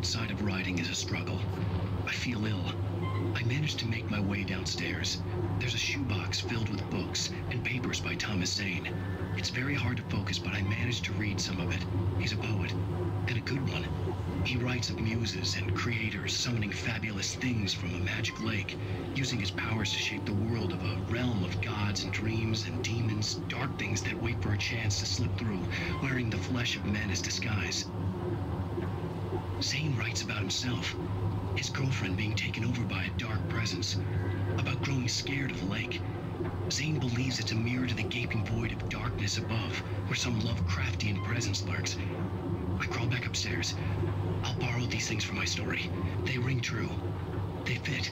outside of riding is a struggle. I feel ill. I manage to make my way downstairs. There's a shoebox filled with books and papers by Thomas Zane. It's very hard to focus, but I managed to read some of it. He's a poet, and a good one. He writes of muses and creators summoning fabulous things from a magic lake, using his powers to shape the world of a realm of gods and dreams and demons, dark things that wait for a chance to slip through, wearing the flesh of men as disguise. Zane writes about himself, his girlfriend being taken over by a dark presence, about growing scared of the lake. Zane believes it's a mirror to the gaping void of darkness above, where some Lovecraftian presence lurks. I crawl back upstairs. I'll borrow these things for my story. They ring true. They fit.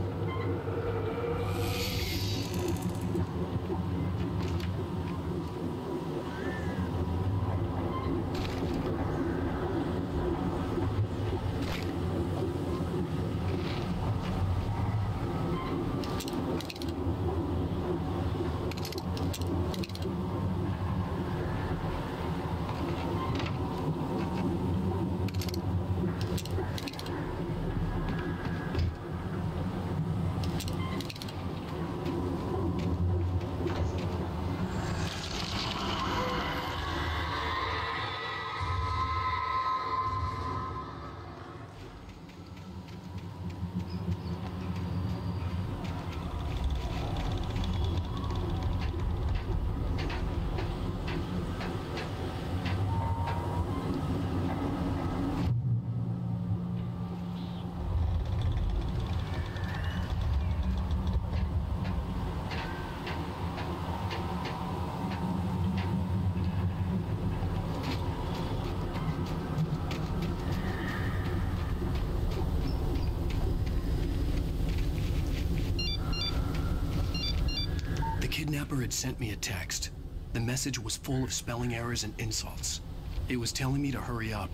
The kidnapper had sent me a text. The message was full of spelling errors and insults. It was telling me to hurry up.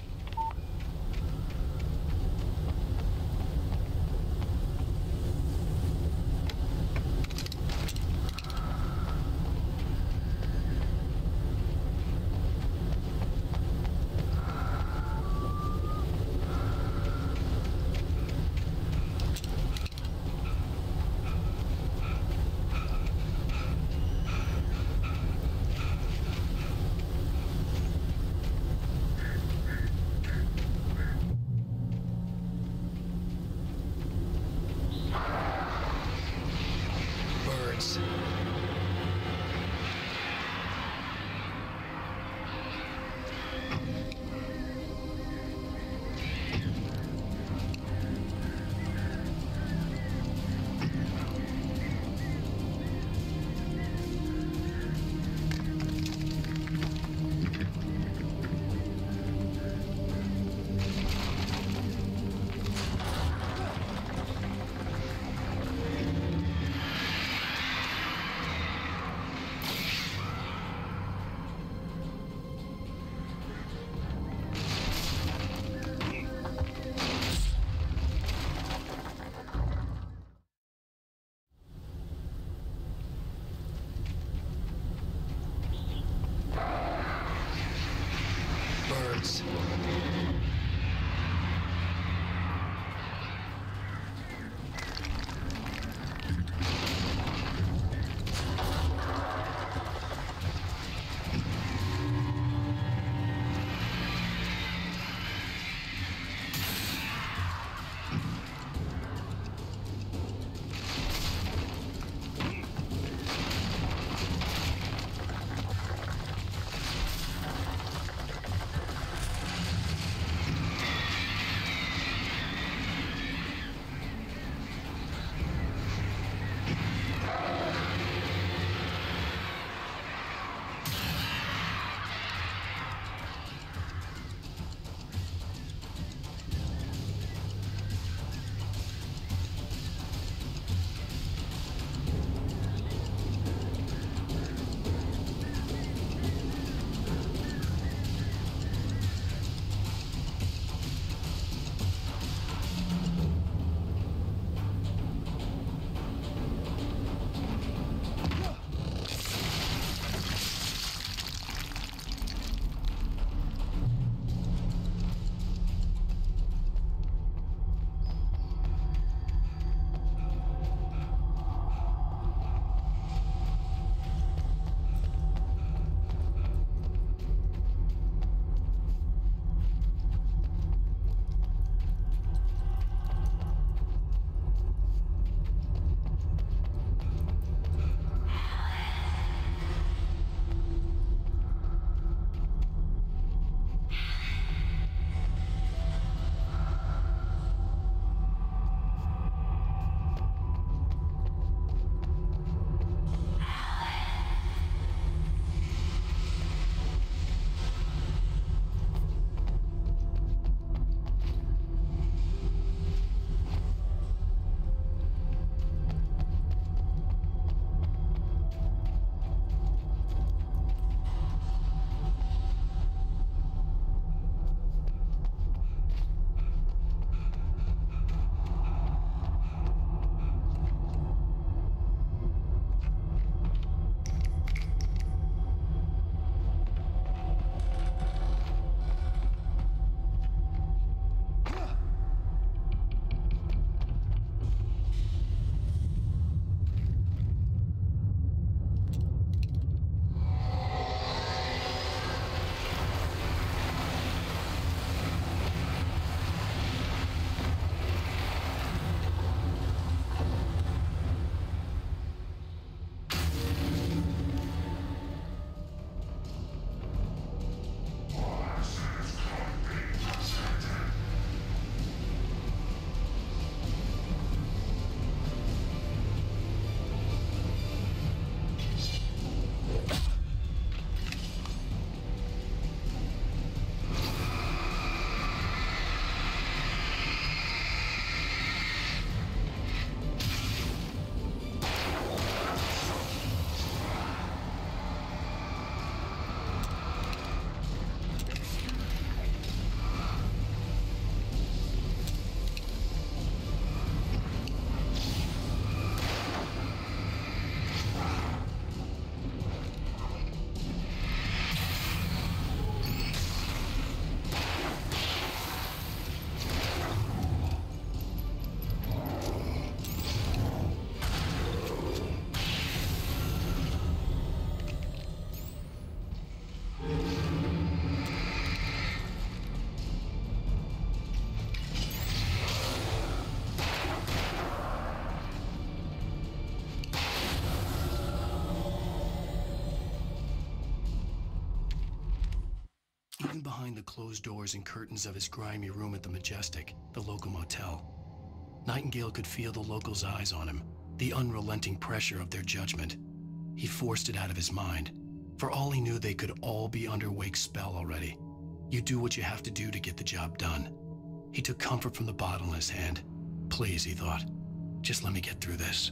behind the closed doors and curtains of his grimy room at the Majestic, the local motel. Nightingale could feel the locals' eyes on him, the unrelenting pressure of their judgment. He forced it out of his mind. For all he knew, they could all be under Wake's spell already. You do what you have to do to get the job done. He took comfort from the bottle in his hand. Please, he thought, just let me get through this.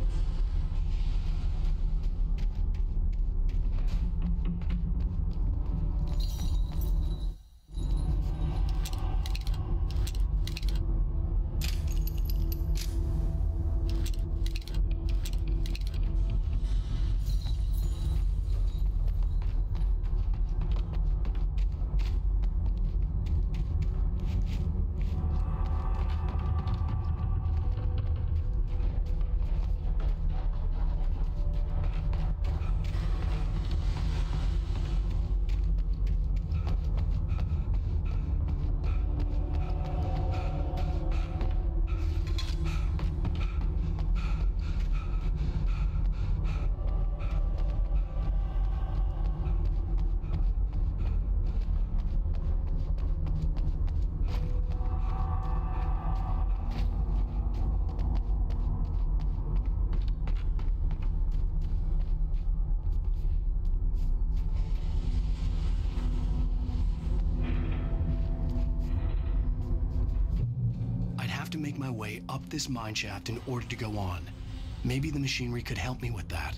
Make my way up this mine shaft in order to go on. Maybe the machinery could help me with that.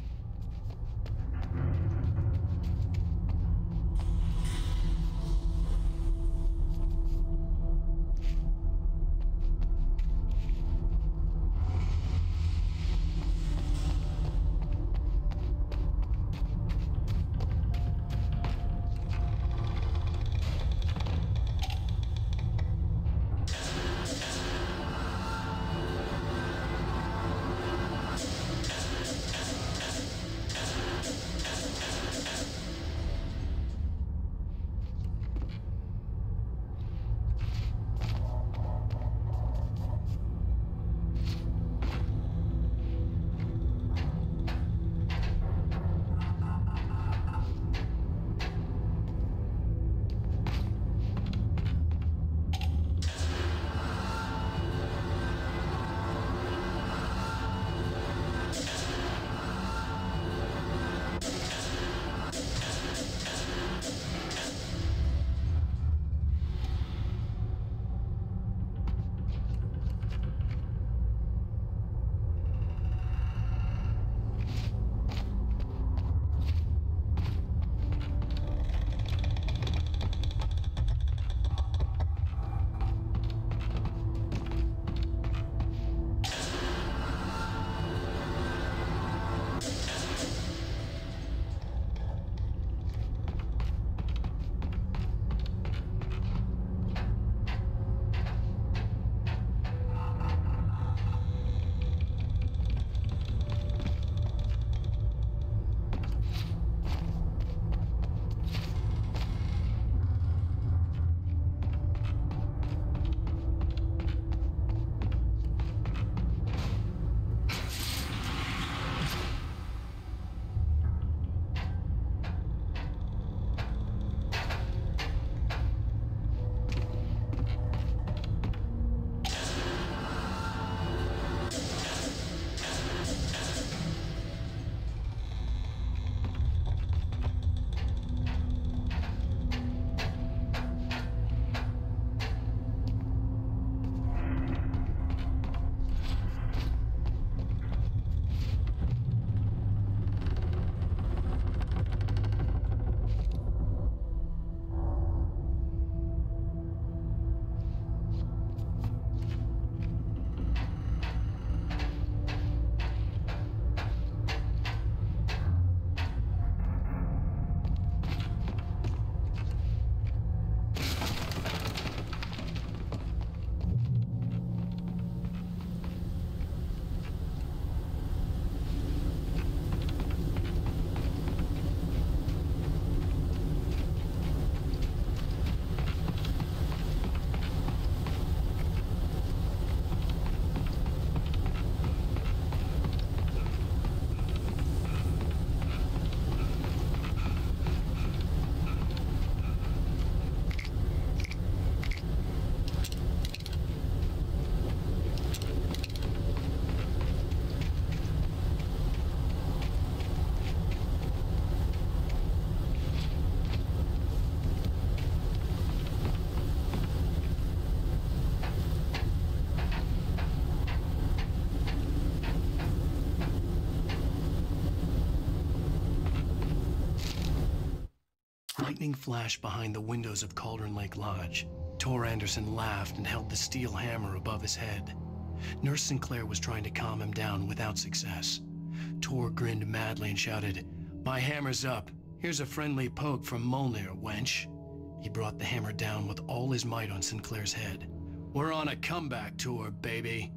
beeping flashed behind the windows of Cauldron Lake Lodge. Tor Anderson laughed and held the steel hammer above his head. Nurse Sinclair was trying to calm him down without success. Tor grinned madly and shouted, "My hammer's up. Here's a friendly poke from Molnir, wench." He brought the hammer down with all his might on Sinclair's head. "We're on a comeback tour, baby."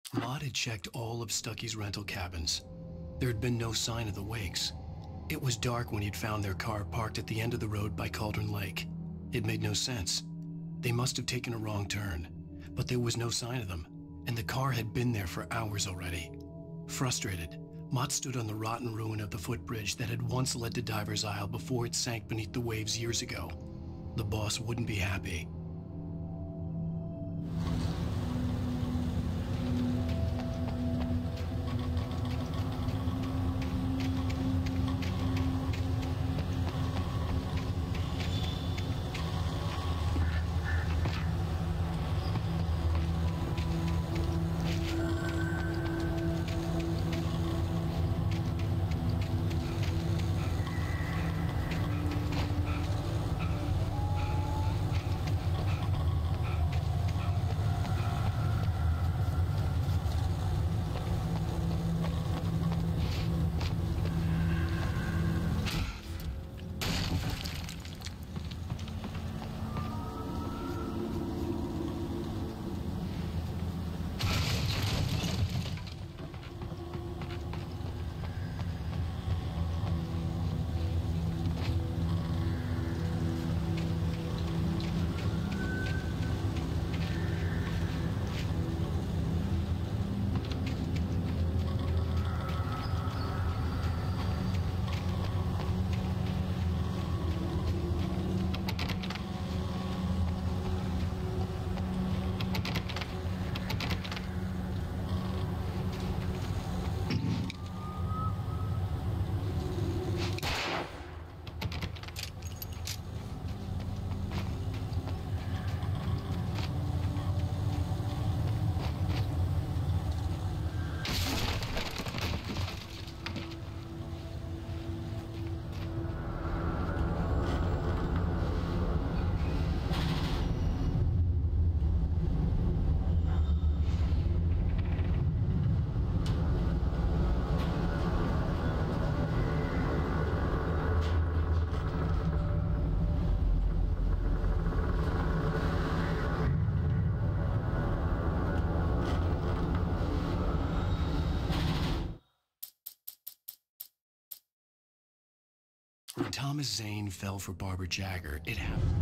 Maud had checked all of Stucky's rental cabins. There had been no sign of the Wakes. It was dark when he'd found their car parked at the end of the road by Cauldron Lake. It made no sense. They must have taken a wrong turn, but there was no sign of them, and the car had been there for hours already. Frustrated, Mott stood on the rotten ruin of the footbridge that had once led to Diver's Isle before it sank beneath the waves years ago. The boss wouldn't be happy. When Thomas Zane fell for Barbara Jagger, it happened.